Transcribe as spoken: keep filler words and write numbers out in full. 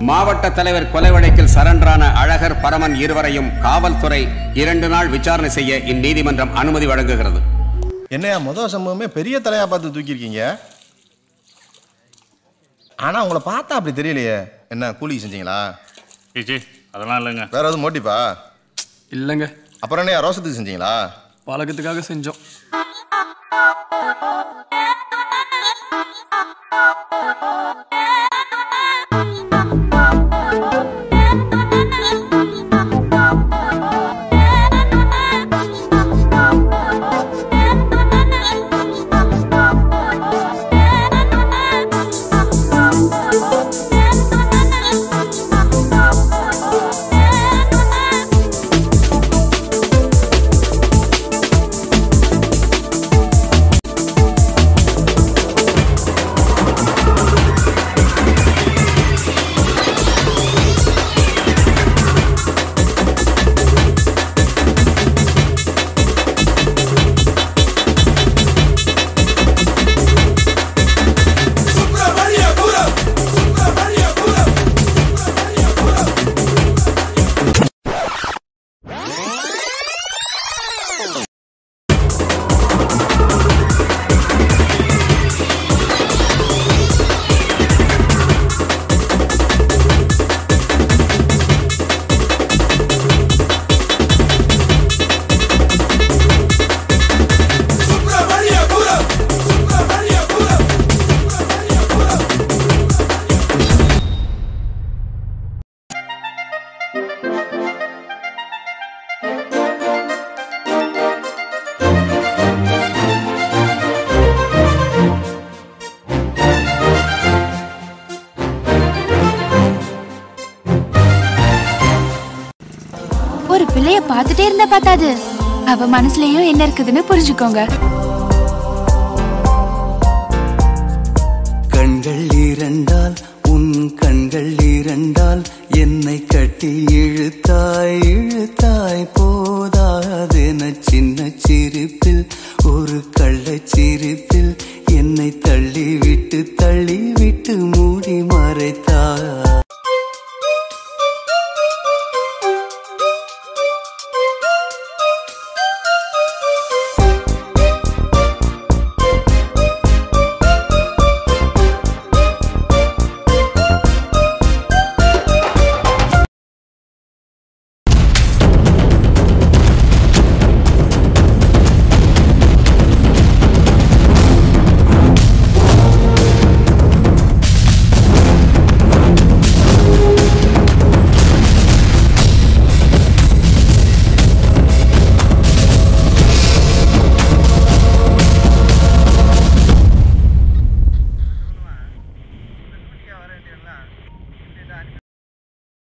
மாவட்ட தலைவர் கொலை வழக்கில் சரண்டரான அழகர் பரமன் இருவரையும் காவல்துறை இரண்டு நாள் விசாரணை செய்ய இந்நீதிமன்றம் அனுமதி வழங்குகிறது. என்னையா முதல் சம்பவமே பெரிய தலையா பார்த்து தூக்கியிருக்கீங்க. ஆனா உங்களை பார்த்தா அப்படி தெரியலையே. என்ன கூலி செஞ்சீங்களா? அதெல்லாம் இல்லைங்க. வேற எதுவும் மோட்டிவா? இல்லைங்க. அப்புறம் என்ன ரோசத்துக்கு செஞ்சீங்களா? பழக்கத்துக்காக செஞ்சோம். ஒரு பிள்ளைய பார்த்துட்டே இருந்தா பார்த்தாது, அவ மனசுலயும் என்ன இருக்குதுன்னு புரிஞ்சுக்கோங்க. கண்கள் இரண்டால் உன் கண்கள் இரண்டால் என்னை கட்டி இழுத்தாய் இழுத்தாய் போதாதென சின்ன சிரிப்பில் ஒரு கள்ளச் சிரிப்பில் என்னை தள்ளி விட்டு தள்ளி